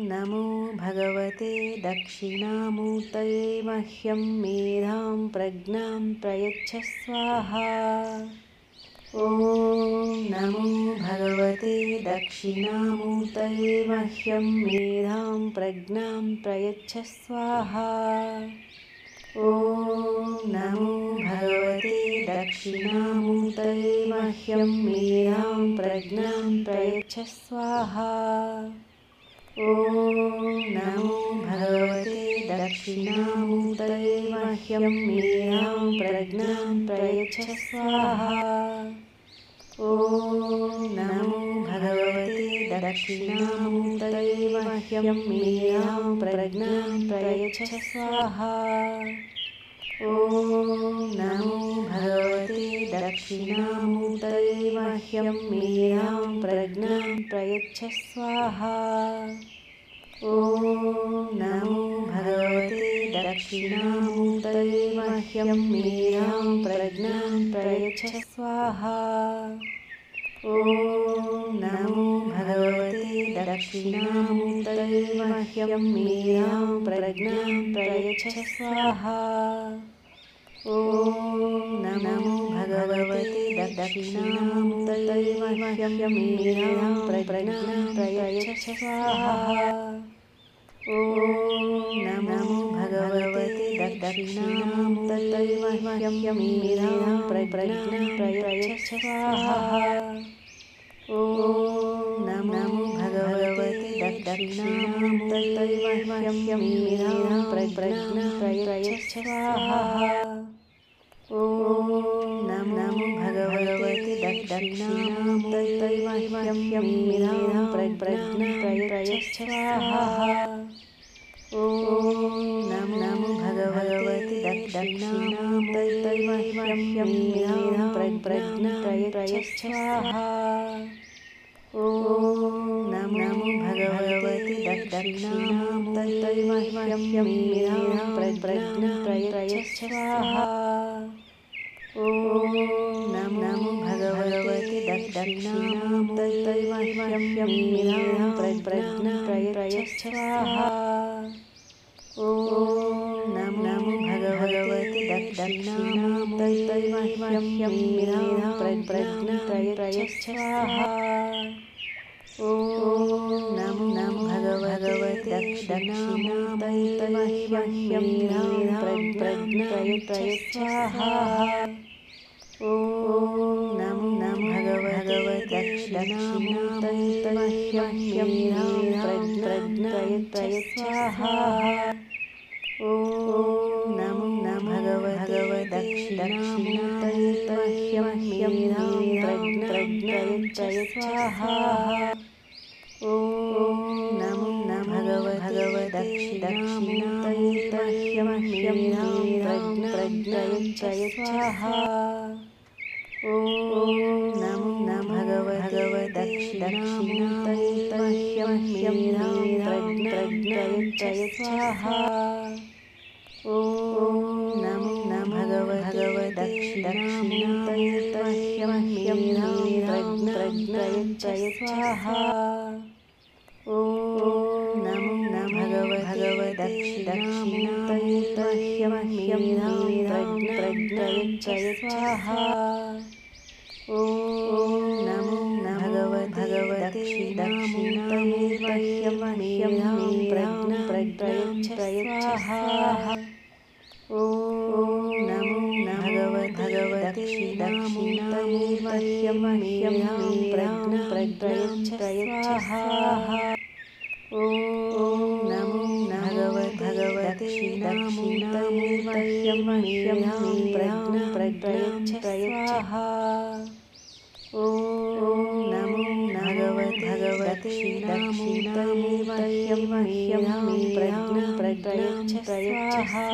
नमो भगवते दक्षिणामूर्तये मह्यं मेधां प्रज्ञां प्रयच्छ स्वाहा। ॐ नमो भगवते दक्षिणामूर्तये मह्यं मेधां प्रज्ञां प्रयच्छ स्वाहा। ॐ नमो भगवते दक्षिणामूर्तये मह्यं मेधां प्रज्ञां प्रयच्छ स्वाहा। ॐ नमो भगवते दक्षिणामूर्तये मह्यं मेधां प्रज्ञां प्रयच्छ स्वाहा। ॐ नमो भगवते दक्षिणामूर्तये मह्यं मेधां प्रज्ञां प्रयच्छ स्वाहा। ॐ नमो भगवते दक्षिणामूर्तये मह्यं मेधां प्रज्ञां प्रयच्छ स्वाहा। ॐ नमो भगवते दक्षिणामूर्तये मह्यं मेधां प्रज्ञां प्रयच्छ स्वाहा। ॐ नमो भगवते दक्षिणामूर्तये मह्यं मेधां प्रज्ञां प्रयच्छ स्वाहा। ॐ नमो भगवते दक्षिणामूर्तये मह्यं मेधां प्रज्ञां प्रयच्छ स्वाहा। ॐ नमो भगवते दक्षिणामूर्तये मह्यं मेधां प्रज्ञां प्रयच्छ स्वाहा। ॐ नमो भगवते दक्षिणामूर्तये मह्यं मेधां प्रज्ञां प्रयच्छ स्वाहा। ॐ नमो भगवते दक्षिणामूर्तये मह्यं मेधां प्रज्ञां प्रयच्छ स्वाहा। ॐ नमो भगवते दक्षिणामूर्तये मह्यं मेधां प्रज्ञां प्रयच्छ स्वाहा। ॐ नमो भगवते दक्षिणामूर्तये मह्यं मेधां प्रज्ञां प्रयच्छ स्वाहा। ॐ नमो भगवते दक्षिणामूर्तये मह्यं मेधां प्रज्ञां प्रयच्छ स्वाहा। ॐ नमो भगवते दक्षिणामूर्तये मह्यं मेधां प्रज्ञां प्रयच्छ स्वाहा। ॐ नमो भगवते दक्षिणामूर्तये मह्यं मेधां प्रज्ञां प्रयच्छ स्वाहा। ॐ नमो भगवते दक्षिणामूर्तये मह्यं मेधां प्रज्ञां प्रयच्छ स्वाहा। ॐ नमो भगवते दक्षिणामूर्तये मह्यं मेधां प्रज्ञां प्रयच्छ स्वाहा। ॐ नमो भगवते दक्षिणामूर्तये मह्यं मेधां प्रज्ञां प्रयच्छ स्वाहा। ॐ नमो भगवते दक्षिणामूर्तये मह्यं मेधां प्रज्ञां प्रयच्छ स्वाहा। ॐ नमो भगवते दक्षिणामूर्तये मह्यं मेधां प्रज्ञां प्रयच्छ स्वाहा। ॐ नमो भगवते दक्षिणामूर्तये मह्यं मेधां प्रज्ञां प्रयच्छ स्वाहा। ॐ नमो भगवते दक्षिणामूर्तये मह्यं मेधां प्रज्ञां प्रयच्छ स्वाहा। ॐ नमो भगवते दक्षिणामूर्तये मह्यं मेधां प्रज्ञां प्रयच्छ स्वाहा। ॐ नमो भगवते दक्षिणामूर्तये मह्यं मेधां प्रज्ञां प्रयच्छ स्वाहा। ॐ नमो भगवते दक्षिणामूर्तये मह्यं मेधां प्रज्ञां प्रयच्छ स्वाहा।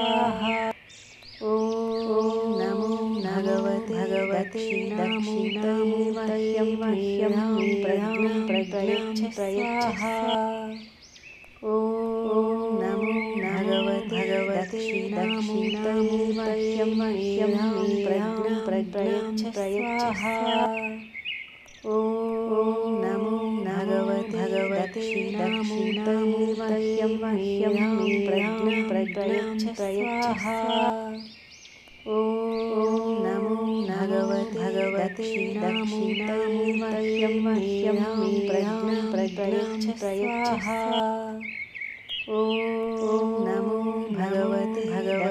ॐ नमो भगवते दक्षिणामूर्तये मह्यं मेधां प्रज्ञां प्रयच्छ स्वाहा। ॐ नमो भगवते दक्षिणामूर्तये मह्यं मेधां प्रज्ञां प्रयच्छ स्वाहा। ॐ नमो भगवते दक्षिणामूर्तये मह्यं मेधां प्रज्ञां प्रयच्छ स्वाहा। ॐ नमो भगवते दक्षिणामूर्तये मह्यं मेधां प्रज्ञां प्रयच्छ स्वाहा। ॐ नमो भगवते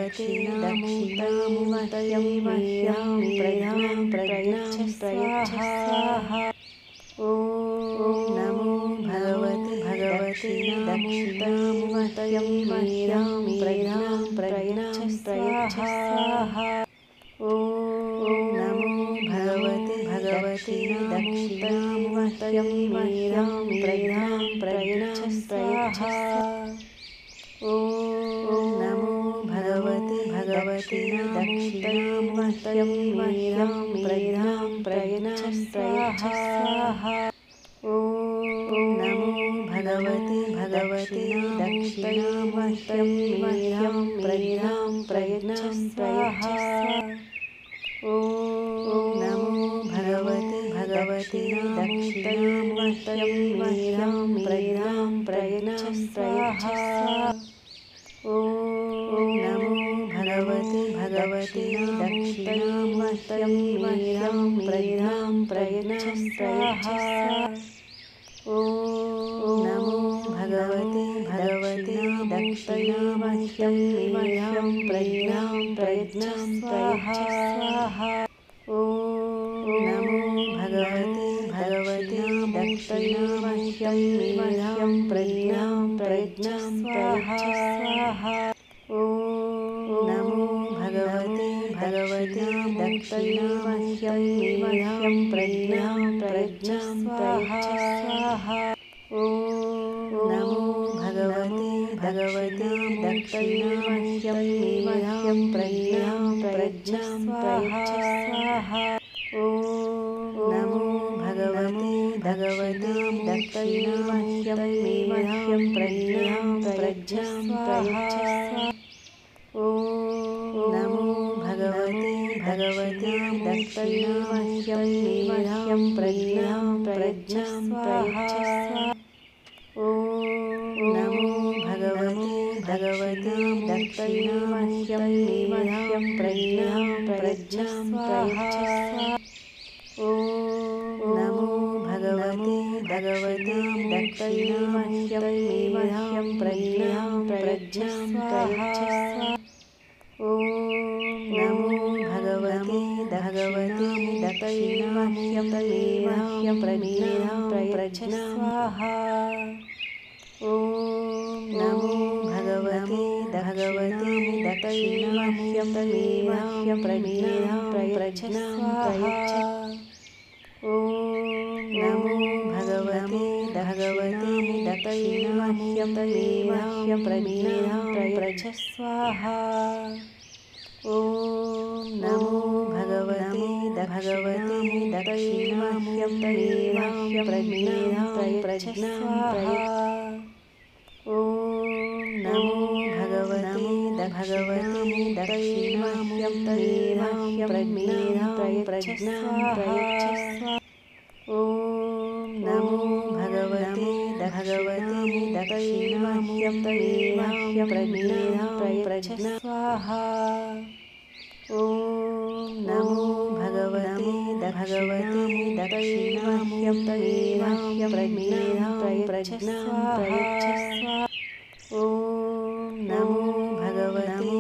दक्षिणामूर्तये मह्यं मेधां प्रज्ञां प्रयच्छ स्वाहा। ॐ नमो भगवते दक्षिणामूर्तये मह्यं मेधां प्रज्ञां प्रयच्छ स्वाहा। ॐ नमो भगवते दक्षिणामूर्तये मह्यं मेधां प्रज्ञां प्रयच्छ स्वाहा। ॐ नमो भगवते दक्षिणामूर्तये मह्यं मेधां प्रज्ञां प्रयच्छ स्वाहा। ॐ नमो भगवते दक्षिणामूर्तये मह्यं मेधां प्रज्ञां प्रयच्छ स्वाहा। ॐ नमो भगवते दक्षिणामूर्तये मह्यं मेधां प्रज्ञां प्रयच्छ स्वाहा। ॐ नमो भगवते दक्षिणामूर्तये मह्यं मेधां प्रज्ञां प्रयच्छ स्वाहा। ॐ नमो भगवते दक्षिणामूर्तये मह्यं मेधां प्रज्ञां प्रयच्छ स्वाहा। ॐ नमो भगवते दक्षिणामूर्तये मह्यं मेधां प्रज्ञां प्रयच्छ स्वाहा। ॐ नमो भगवते दक्षिणामूर्तये मह्यं प्रज्ञां प्रयच्छ स्वाहा। ॐ नमो भगवते दक्षिणामूर्तये मह्यं मेधां प्रज्ञां प्रयच्छ स्वाहा। ॐ नमो भगवते दक्षिणामूर्तये मह्यं मेधां प्रज्ञां प्रयच्छ स्वाहा। ॐ नमो भगवते दक्षिणामूर्तये मह्यं मेधां प्रज्ञां प्रयच्छ स्वाहा। ॐ नमो भगवते दक्षिणामूर्तये मह्यं मेधां प्रज्ञां प्रयच्छ स्वाहा। ॐ नमो भगवते दक्षिणामूर्तये मह्यं मेधां प्रयच्छ स्वाहा। ॐ नमो भगवते दक्षिणामूर्तये मह्यं मेधां प्रज्ञां प्रयच्छ स्वाहा। ॐ नमो भगवते दक्षिणामूर्तये मह्यं मेधां प्रज्ञां प्रयच्छ स्वाहा। ॐ नमो भगवते दक्षिणामूर्तये मह्यं मेधां प्रज्ञां प्रयच्छ स्वाहा। ॐ नमो भगवते दक्षिणामूर्तये मह्यं मेधां प्रज्ञां प्रयच्छ स्वाहा। ॐ नमो भगवते दक्षिणामूर्तये मह्यं मेधां प्रयच्छ स्वाहा। ॐ नमो भगवते दक्षिणामूर्तये मह्यं मेधां प्रज्ञां प्रयच्छ स्वाहा। ॐ नमो भगवते दक्षिणामूर्तये मह्यं मेधां प्रयच्छ स्वाहा। ॐ नमो भगवते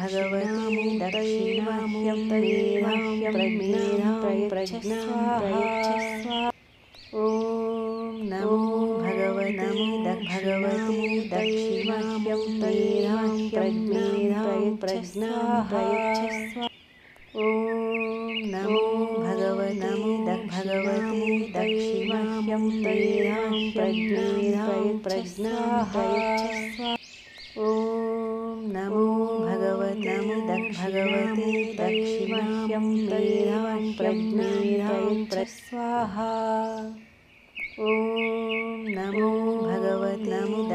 दक्षिणामूर्तये मह्यं मेधां प्रयच्छ स्वाहा। ॐ नमो भगवते दक्षिणामूर्तये मह्यं मेधां प्रयच्छ स्वाहा। ॐ नमो भगवते दक्षिणामूर्तये मह्यं प्रज्ञां प्रयच्छ स्वाहा। ॐ नमो भगवते दक्षिणामूर्तये प्रज्ञां प्रयच्छ स्वाहा। ॐ नमो भगवते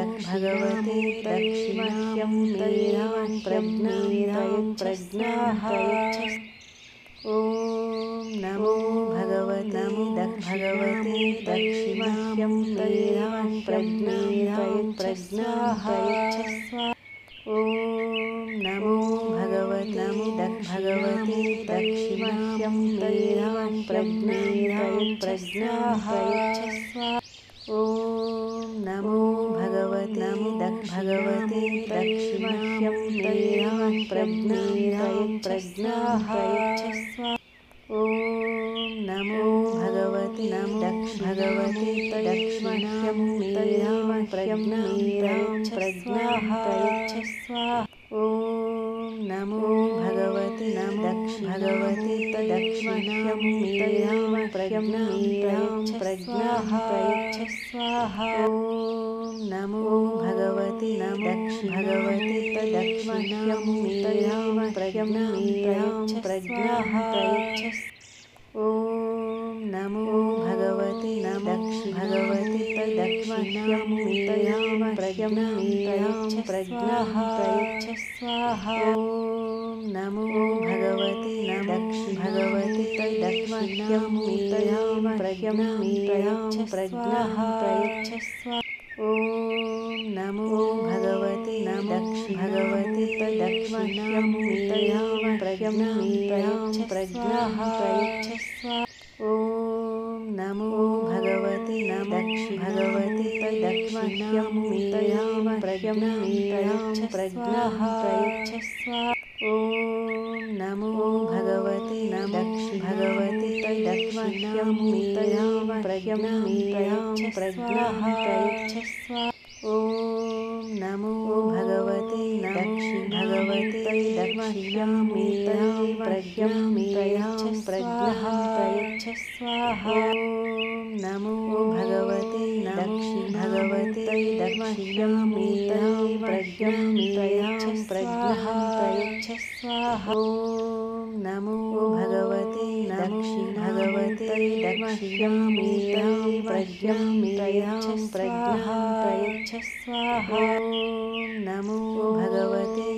दक्षिणामूर्तये प्रज्ञां प्रयच्छ। ॐ नमो भगवते भगवते दक्षिणां मेधां प्रज्ञां प्रयच्छस्व। ॐ नमो भगवते दक्षिणां मेधां प्रज्ञां प्रयच्छस्व। ॐ नमो भगवते दक्षिणां मेधां प्रज्ञां प्रयच्छस्व। ॐ नमो भगवते दक्षिणां मेधां प्रज्ञां प्रयच्छस्व। ॐ नमो भगवते दक्षिणां मेधां प्रज्ञां प्रयच्छस्व। ॐ नमो भगवते दक्षिणां मेधां प्रज्ञां प्रयच्छस्व। ॐ नमो भगवते दक्षिणां मेधां प्रज्ञां प्रयच्छस्व। ॐ नमो भगवते दक्षिणां मेधां प्रज्ञां प्रयच्छस्व। ॐ नमो भगवते दक्षिणां मेधां प्रज्ञां प्रयच्छस्व। ॐ नमो भगवते दक्षिणां मेधां प्रज्ञां प्रयच्छस्व। ॐ नमो भगवते दक्षिणां मेधां प्रज्ञां प्रयच्छस्व। ॐ नमो भगवते दक्षिणां मेधां प्रज्ञां प्रयच्छस्व। ॐ नमो भगवते दक्षिणां मेधां प्रज्ञां प्रयच्छस्व। ॐ नमो भगवते दक्षिणां मेधां प्रज्ञां प्रयच्छस्व। ॐ नमो भगवते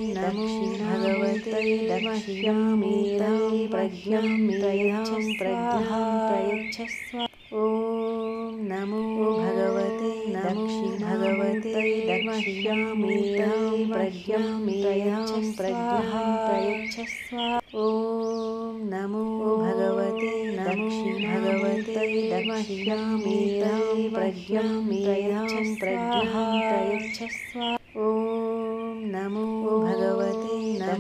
दक्षिणां मेधां प्रज्ञां प्रयच्छस्व। ॐ नमो भगवते दक्षिणां मेधां प्रज्ञां प्रयच्छस्व। ॐ नमो भगवते दक्षिणां मेधां प्रज्ञां प्रयच्छस्व। ॐ नमो भगवते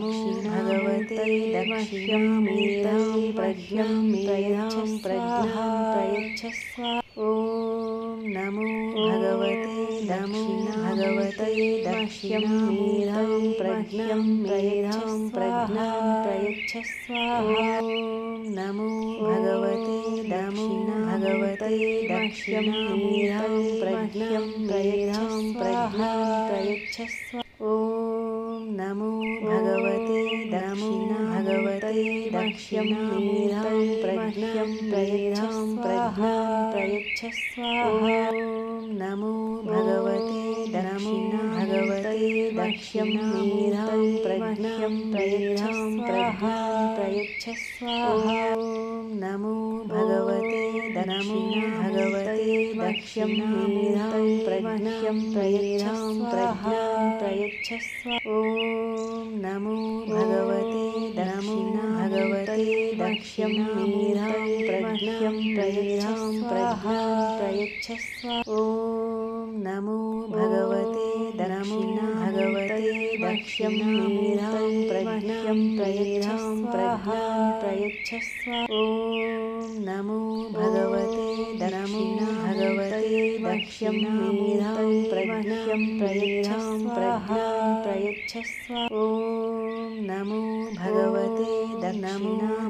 दक्षिणां मेधां प्रज्ञां प्रयच्छस्व। ॐ नमो भगवते दक्षिणां मेधां प्रज्ञां प्रयच्छस्व। ॐ नमो भगवते दक्षिणां मेधां प्रज्ञां प्रयच्छस्व। ॐ नमो भगवते दक्षिणां मेधां प्रज्ञां प्रयच्छस्व। ॐ नमो भगवते दक्षिणां मेधां प्रज्ञां प्रयच्छस्व। ॐ नमो भगवते दक्षिणां मेधां प्रज्ञां प्रयच्छस्व। ॐ नमो भगवते दक्षिणां मेधां प्रज्ञां प्रयच्छस्व। ॐ नमो भगवते दक्षिणां मेधां प्रज्ञां प्रयच्छस्व। ॐ नमो भगवते दक्षिणां मेधां प्रज्ञां प्रयच्छस्व। ॐ नमो भगवते दक्षिणां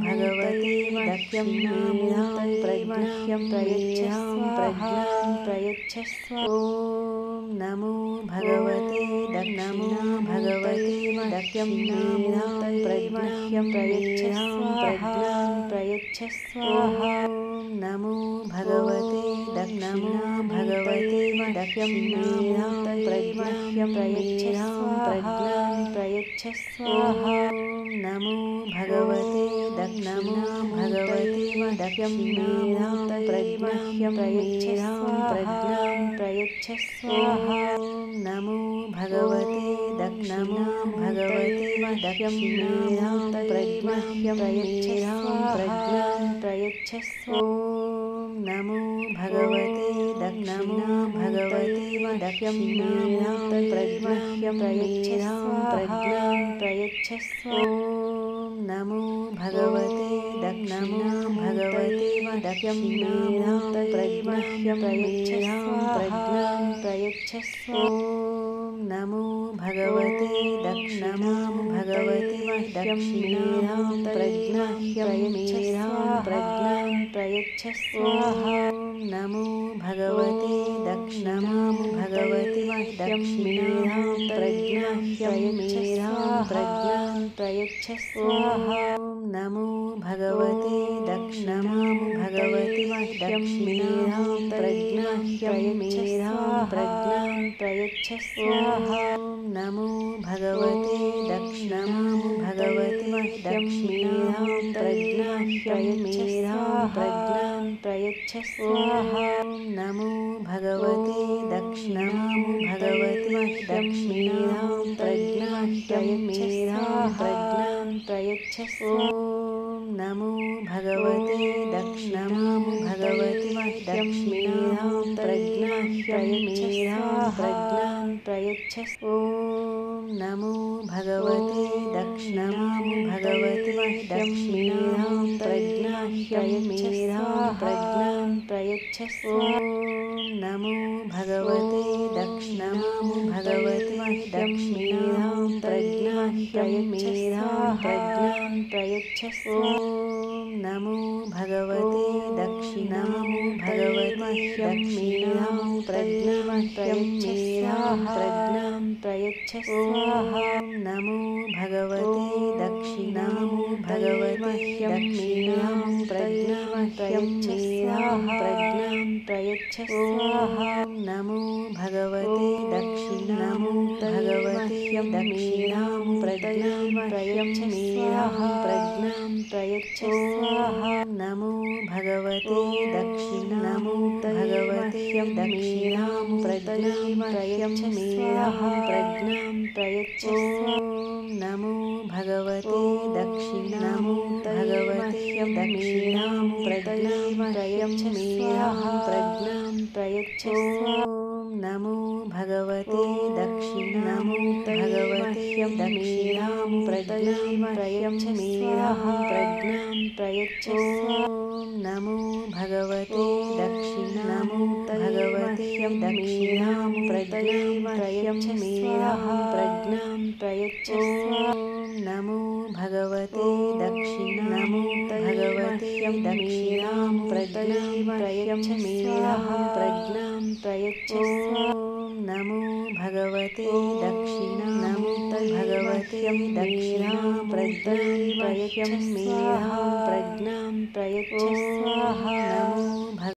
मेधां प्रज्ञां प्रयच्छस्व। ॐ नमो भगवते नमो भगवते दक्षिणां प्रज्ञां प्रयच्छ प्रज्ञां प्रयच्छ स्वाहा नमो भगवते दक्षिणां भगवते दक्षिणां प्रज्ञां प्रयच्छ प्रज्ञां प्रयच्छ स्वाहा नमो भगवते दक्षिणां भगवते दक्षिणां प्रज्ञां प्रयच्छ प्रज्ञां प्रयच्छ स्वाहा नमो भगवते दक्षिणां भगवते दक्षिणां प्रज्ञां प्रयच्छ प्रज्ञां प्रयच्छ नमो भगवते दक्षिणां भगवते दक्षिणां प्रज्ञां प्रयच्छ प्रज्ञां प्रयच्छ नमो भगवते दक्षिणां भगवते दक्षिणां प्रज्ञां प्रयच्छ प्रज्ञां प्रयच्छ नमो भगवते दक्षिणां भगवते दक्षिणां प्रज्ञां प्रज्ञां प्रयच्छ स्वाहा नमो भगवते दक्षिणां भगवते दक्षिणां प्रज्ञां प्रज्ञां प्रयच्छ स्वाहा नमो भगवते दक्षिणां भगवते दक्षिणां प्रज्ञां प्रज्ञां प्रयच्छ स्वाहा नमो भगवते दक्षिणां भगवते दक्षिणां प्रज्ञां प्रज्ञां प्रयच्छ स्वाहा नमो भगवते दक्षिणां भगवते दक्षिणां प्रज्ञां प्रज्ञां प्रयच्छ नमो भगवते दक्षिणां भगवते दक्षिणां प्रज्ञां प्रज्ञां प्रयच्छ नमो भगवते दक्षिणां भगवते दक्षिणां प्रज्ञां प्रज्ञां प्रयच्छ नमो भगवते दक्षिणां भगवते दक्षिणां प्रज्ञां प्रज्ञां प्रयच्छ नमो भगवते दक्षिणां भगवते दक्षिणां प्रज्ञां प्रज्ञां प्रयच्छ स्वाहा नमो भगवते दक्षिणां भगवते दक्षिणां प्रज्ञां प्रज्ञां प्रयच्छ स्वाहा नमो भगवते दक्षिणां भगवते दक्षिणां प्रज्ञां प्रज्ञां प्रयच्छ स्वाहा नमो भगवते दक्षिणां भगवते दक्षिणां प्रज्ञां प्रज्ञां प्रयच्छ नमो भगवते दक्षिणां भगवते दक्षिणां प्रज्ञां प्रज्ञां प्रयच्छ नमो भगवते दक्षिणां भगवते दक्षिणां प्रज्ञां प्रज्ञां प्रयच्छ नमो भगवते दक्षिणां भगवते दक्षिणां प्रज्ञां प्रयच्छ नमो भगवते दक्षिणां भगवते दक्षिणां प्रज्ञां प्रयच्छ नमो भगवते दक्षिणां भगवते दक्षिणां प्रज्ञां प्रयच्छ स्वाहा नमो